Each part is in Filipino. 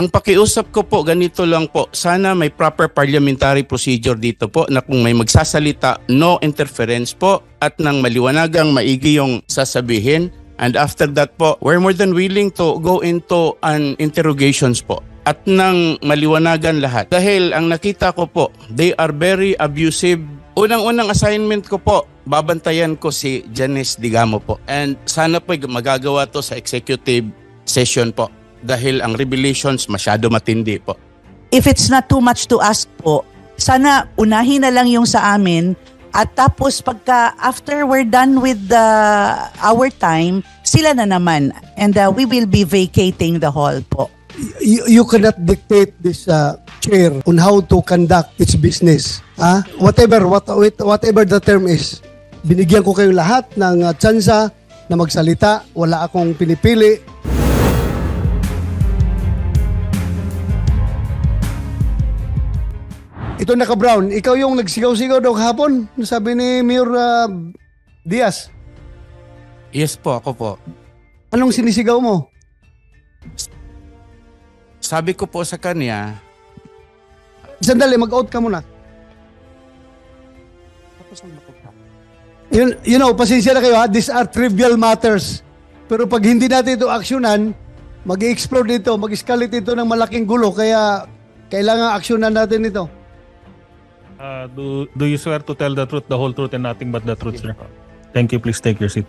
Ang pakiusap ko po, ganito lang po. Sana may proper parliamentary procedure dito po na kung may magsasalita, no interference po at nang maliwanagang maigi yung sasabihin. And after that po, we're more than willing to go into an interrogations po. At nang maliwanagan lahat. Dahil ang nakita ko po, they are very abusive. Unang-unang assignment ko po, babantayan ko si Janice Degamo po. And sana po magagawa to sa executive session po. Dahil ang revelations masyado matindi po. If it's not too much to ask po, sana unahin na lang yung sa amin at tapos pagka after we're done with our time, sila na naman and we will be vacating the hall po. You cannot dictate this chair on how to conduct its business. Whatever the term is, binigyan ko kayo lahat ng tsansa na magsalita. Wala akong pinipili. Ito naka-brown, ikaw yung nagsigaw-sigaw daw kahapon, sabi ni Mayor Diaz. Yes po, ako po. Anong sinisigaw mo? Sabi ko po sa kanya, sandali, mag-out ka muna. You know, pasensya na kayo ha, these are trivial matters. Pero pag hindi natin ito aksyonan, mag-explode ito, mag-escalate ito ng malaking gulo, kaya kailangan aksyonan natin ito. Do you swear to tell the truth, the whole truth, and nothing but the truth, sir? Thank you. Please take your seat.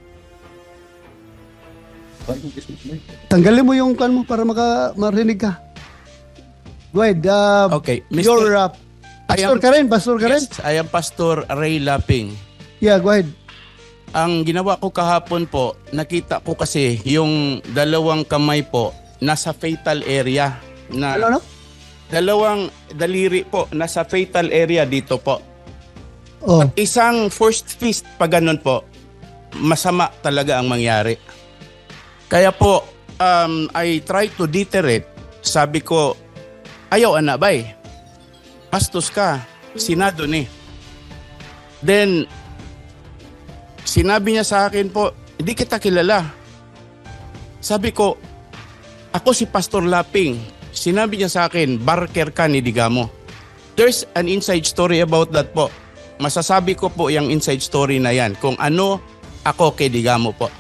Tanggalin mo yung kan mo para marinig ka. Go ahead. Okay. You're pastor ka rin? Pastor ka rin? Yes, I am Pastor Ray Laping. Yeah, go ahead. Ang ginawa ko kahapon po, nakita ko kasi yung dalawang kamay po nasa fatal area. Na, ano? Dalawang daliri po nasa fatal area dito po. Oh. At isang first fist pa ganun po, masama talaga ang mangyari. Kaya po, I try to deter it. Sabi ko, ayaw anak bay, pastos ka, Senado ni. Then, sinabi niya sa akin po, hindi kita kilala. Sabi ko, ako si Pastor Laping. Sinabi niya sa akin, barker ka ni Degamo. There's an inside story about that po. Masasabi ko po yung inside story na yan. Kung ano ako kay Degamo po.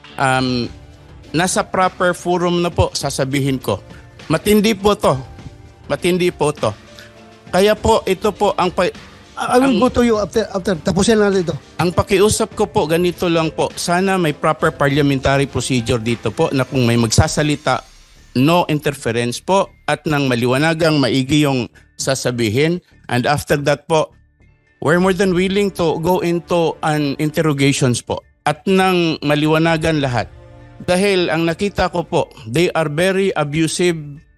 Nasa proper forum na po, sasabihin ko. Matindi po to. Matindi po to. Kaya po, ito po ang... I will go to you after. Tapusin natin ito. Ang pakiusap ko po, ganito lang po. Sana may proper parliamentary procedure dito po na kung may magsasalita, no interference po at nang maliwanagang maigi yung sasabihin. And after that po, we're more than willing to go into an interrogations po at nang maliwanagan lahat. Dahil ang nakita ko po, they are very abusive.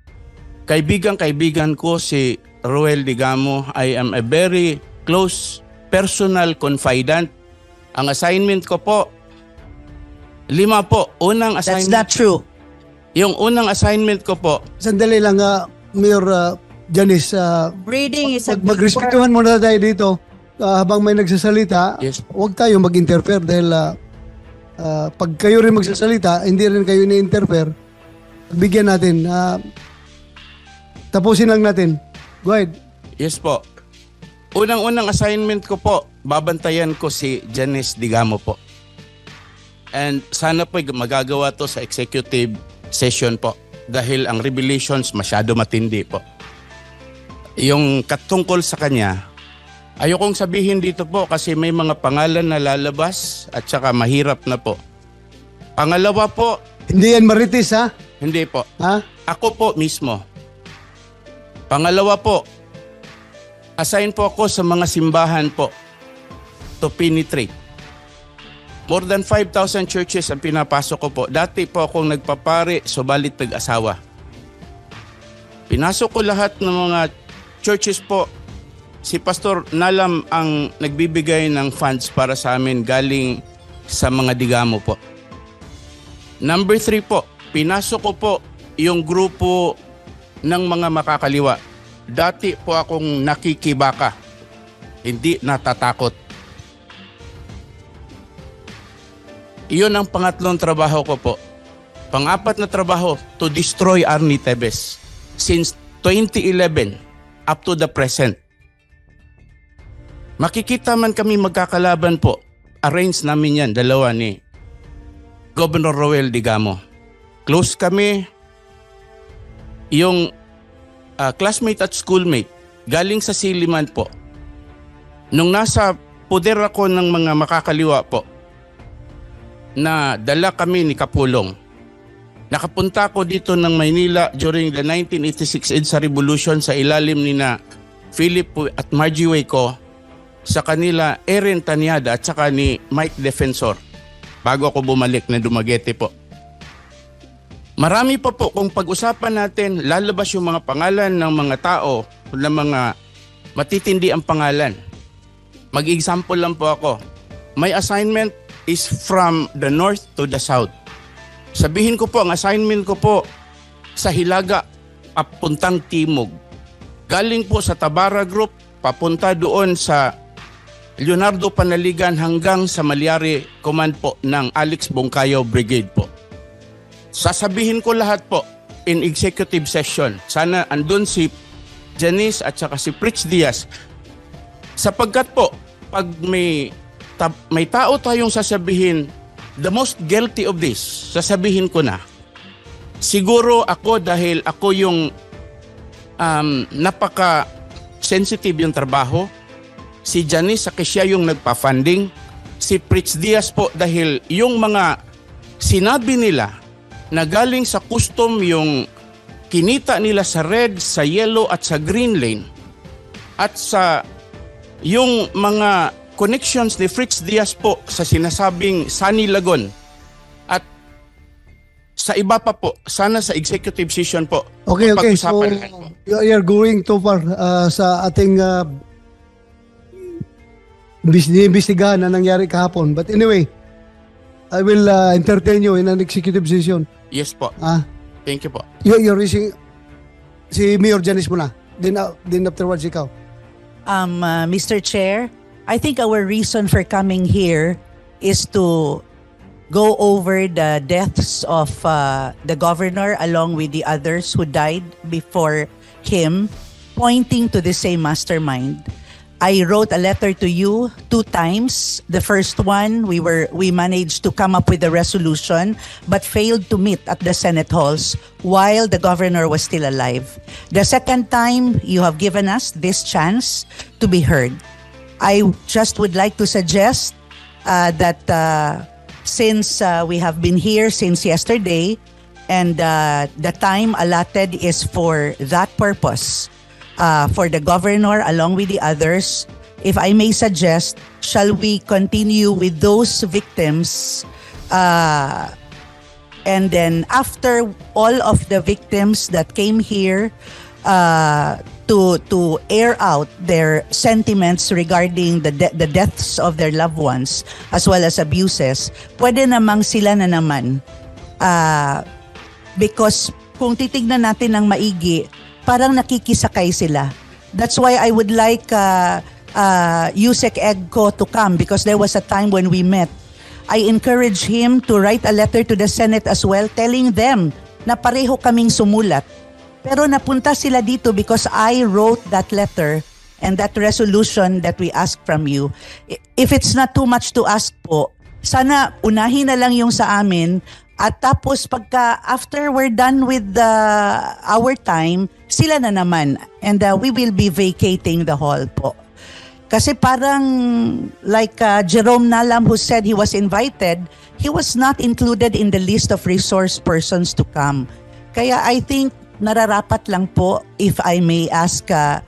Kaibigan ko si Roel Degamo. I am a very close personal confidant. Ang assignment ko po, 5 po. Unang assignment. That's not true. Yung unang assignment ko po. Sandali lang, Mayor Janice. Breeding is a magrespetuhan muna tayo dito. Habang may nagsasalita, yes, huwag tayo mag-interfere dahil pag kayo rin magsasalita, hindi rin kayo ni-interfere. Bigyan natin. Tapusin lang natin. Go ahead. Yes po. Unang-unang assignment ko po, babantayan ko si Janice Degamo po. And sana po magagawa to sa executive session po. Dahil ang revelations masyado matindi po. Yung katungkol sa kanya, ayokong sabihin dito po kasi may mga pangalan na lalabas at saka mahirap na po. Pangalawa po. Hindi yan marites ha? Hindi po. Ha? Ako po mismo. Pangalawa po, assign po ako sa mga simbahan po to penetrate. More than 5,000 churches ang pinapasok ko po. Dati po akong nagpapare, subalit nag-asawa. Pinasok ko lahat ng mga churches po. Si Pastor Nalam ang nagbibigay ng funds para sa amin galing sa mga Degamo po. Number 3 po, pinasok ko po yung grupo ng mga makakaliwa. Dati po akong nakikibaka. Hindi natatakot. Iyon ang pangatlong trabaho ko po. Pang-apat na trabaho, to destroy Arnie Tebes. since 2011 up to the present. Makikita man kami magkakalaban po, arrange namin yan, dalawa ni Governor Roel Degamo. Close kami, yung classmate at schoolmate, galing sa Siliman po. Nung nasa poder ako ng mga makakaliwa po, na dala kami ni Kapulong. Nakapunta ako dito ng Maynila during the 1986 EDSA Revolution sa ilalim ni na Philip at Margie Waco, sa kanila Erin Tanyada at saka ni Mike Defensor bago ako bumalik na Dumaguete po. Marami pa po kung pag-usapan natin, lalabas yung mga pangalan ng mga tao na mga matitindi ang pangalan. Mag-example lang po ako. My assignment is from the north to the south. Sabihin ko po, ang assignment ko po sa Hilaga, papuntang Timog. Galing po sa Tabara Group, papunta doon sa Leonardo Panaligan hanggang sa Malyari Command po ng Alex Bongkayo Brigade po. Sasabihin ko lahat po in executive session. Sana andun si Janice at saka si Pritch Diaz. Sapagkat po, pag may tao tayong sasabihin, the most guilty of this, sasabihin ko na. Siguro ako dahil ako yung napaka-sensitive yung trabaho. Si Janice, siya yung nagpa-funding. Si Pritch Diaz po dahil yung mga sinabi nila na galing sa custom yung kinita nila sa red, sa yellow at sa green lane. At sa yung mga connections ni Fritz Diaz po sa sinasabing Sunny Lagon. At sa iba pa po, sana sa executive session po. Okay. So, you're going too far sa ating investigahan na nangyari kahapon. But anyway, I will entertain you in an executive session. Yes po. Thank you po. You're reaching si Mayor Janice muna. Then afterwards ikaw. Mr. Chair, I think our reason for coming here is to go over the deaths of the governor along with the others who died before him, pointing to the same mastermind. I wrote a letter to you 2 times. The first one, we managed to come up with a resolution but failed to meet at the Senate halls while the governor was still alive. The second time, you have given us this chance to be heard. I just would like to suggest that since we have been here since yesterday and the time allotted is for that purpose, for the governor along with the others, if I may suggest, shall we continue with those victims and then after all of the victims that came here to air out their sentiments regarding the deaths of their loved ones as well as abuses, pwede namang sila na naman because kung titignan natin ng maigi, parang nakikisakay sila. That's why I would like Yusek Egco to come because there was a time when we met. I encouraged him to write a letter to the Senate as well telling them na pareho kaming sumulat. Pero napunta sila dito because I wrote that letter and that resolution that we asked from you. If it's not too much to ask po, sana unahin na lang yung sa amin. At tapos after we're done with our time, sila na naman. And we will be vacating the hall po. Kasi parang like Jerome Nalam who said he was invited, he was not included in the list of resource persons to come. Kaya I think nararapat lang po, if I may ask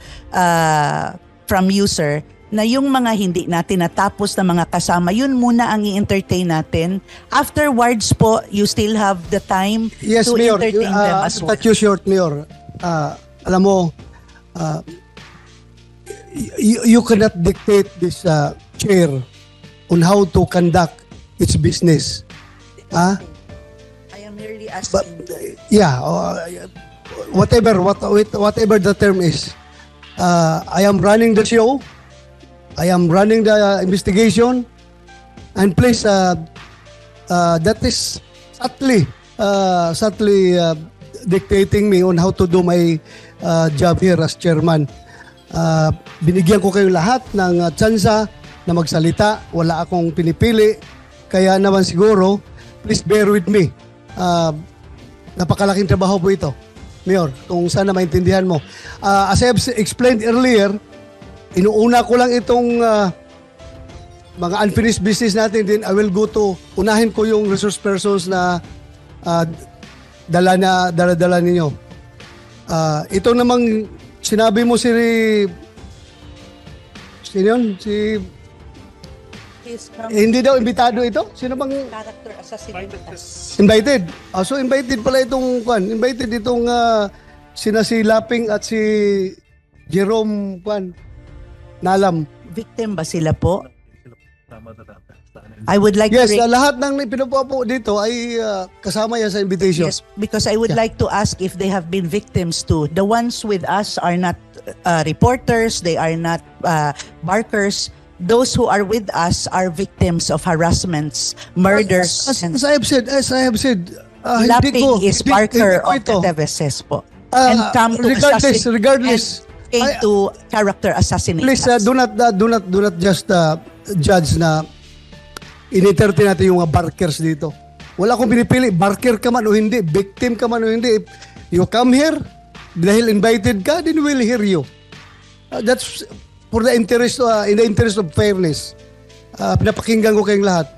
from you, sir, na yung mga hindi natin natapos na mga kasama, yun muna ang i-entertain natin. Afterwards po, you still have the time to Mayor, entertain them as well. Cut you short, Mayor. Alam mo, you cannot dictate this chair on how to conduct its business. I am merely asking. Whatever the term is, I am running the show. I am running the investigation, and please, that is subtly dictating me on how to do my job here as chairman. Binigyan ko kayo lahat ng tsansa na magsalita. Wala akong pinipili. Kaya naman siguro, please bear with me. Napakalaking trabaho po ito, Mayor, kung sana maintindihan mo. As I have explained earlier, inuuna ko lang itong mga unfinished business natin. Then I will go to, unahin ko yung resource persons na dala-dala ninyo. Ito namang sinabi mo sino yun? Hindi daw imbitado ito? Sino bang Character assassination. invited? So invited pala itong invited itong sina si Laping at si Jerome Nalam. Victim ba sila po? I would like Yes, to lahat ng pinupuha po dito ay kasama yan sa invitation. Yes, because I would like to ask if they have been victims too. The ones with us are not reporters, they are not barkers. Those who are with us are victims of harassments, murders. As I have said, hindi Laping is barker of ito. the TVSS po. And come to Regardless, came to character assassination. please do not just judge na in-entertain natin yung mga barkers dito. Wala akong pinipili, barker ka man o hindi, victim ka man o hindi. If you come here, dahil invited ka, then we'll hear you. That's for the interest, in the interest of fairness. Pinapakinggan ko kayong lahat.